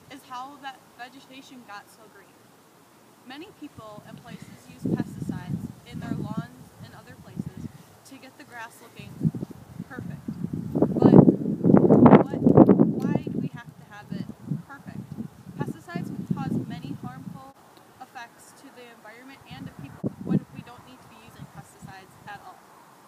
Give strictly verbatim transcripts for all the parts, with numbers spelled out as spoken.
is how that vegetation got so green. Many people and places use pesticides in their lawns and other places to get the grass looking perfect. But what, why do we have to have it perfect? Pesticides can cause many harmful effects to the environment and to people when we don't need to be using pesticides at all.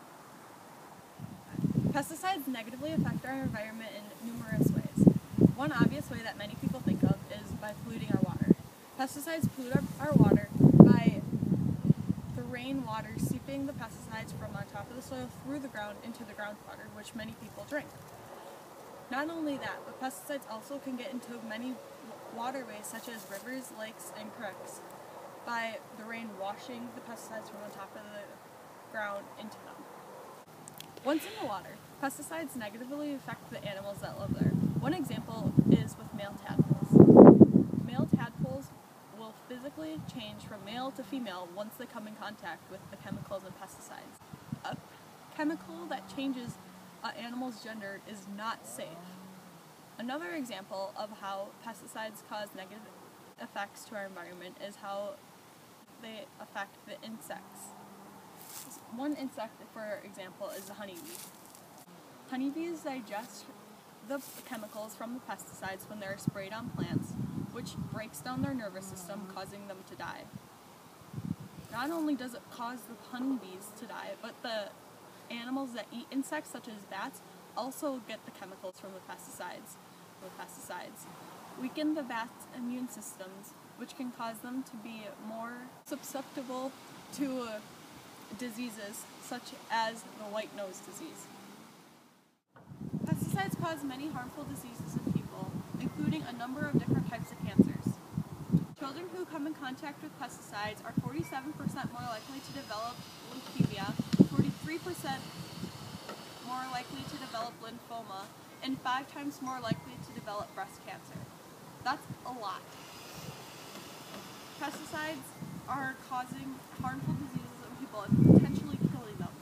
Pesticides negatively affect our environment in numerous ways. One obvious way that many people think of is by polluting our water. Pesticides pollute our, our water by the rainwater seeping the pesticides from on top of the soil through the ground into the groundwater, which many people drink. Not only that, but pesticides also can get into many waterways such as rivers, lakes, and creeks by the rain washing the pesticides from on top of the ground into them. Once in the water, pesticides negatively affect the animals that live there. One example is with male tadpoles. Male tadpoles will physically change from male to female once they come in contact with the chemicals and pesticides. A chemical that changes an animal's gender is not safe. Another example of how pesticides cause negative effects to our environment is how they affect the insects. One insect, for example, is the honeybee. Honeybees digest the chemicals from the pesticides when they're sprayed on plants, which breaks down their nervous system, causing them to die. Not only does it cause the honeybees to die, but the animals that eat insects, such as bats, also get the chemicals from the pesticides. The pesticides weaken the bats' immune systems, which can cause them to be more susceptible to uh, diseases such as the white nose disease. Pesticides cause many harmful diseases in people, including a number of different types of cancers. Children who come in contact with pesticides are forty-seven percent more likely to develop leukemia, forty-three percent more likely to develop lymphoma, and five times more likely to develop breast cancer. That's a lot. Pesticides are causing harmful diseases in people and potentially killing them.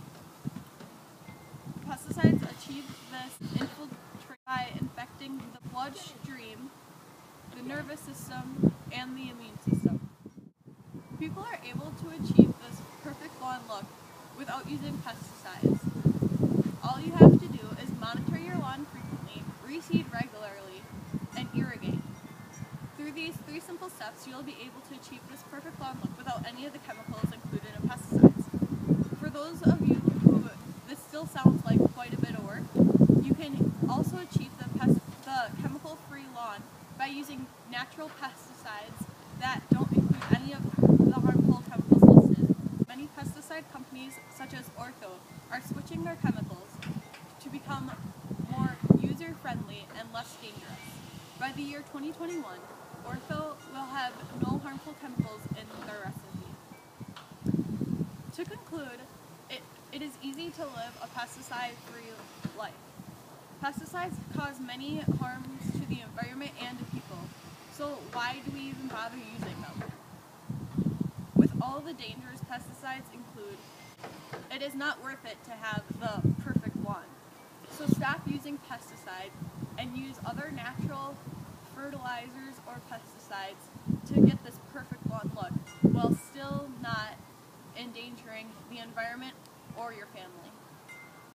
Pesticides achieve this infiltrate by infecting the bloodstream, the nervous system, and the immune system. People are able to achieve this perfect lawn look without using pesticides. All you have to do is monitor your lawn frequently, reseed regularly, and irrigate. Through these three simple steps, you'll be able to achieve this perfect lawn look without any of the chemicals included in pesticides. For those of you who this still sounds like quite a bit of work, you can also achieve the, pest, the chemical-free lawn by using natural pesticides that don't include any of the harmful chemicals listed. Many pesticide companies, such as Ortho, are switching their chemicals to become more user-friendly and less dangerous. By the year twenty twenty-one, Ortho will have no harmful chemicals in their recipe. To conclude, it, it is easy to live a pesticide-free life. Pesticides cause many harms to the environment and to people, so why do we even bother using them? With all the dangers pesticides include, it is not worth it to have the perfect lawn. So stop using pesticides and use other natural fertilizers or pesticides to get this perfect lawn look while still not endangering the environment or your family.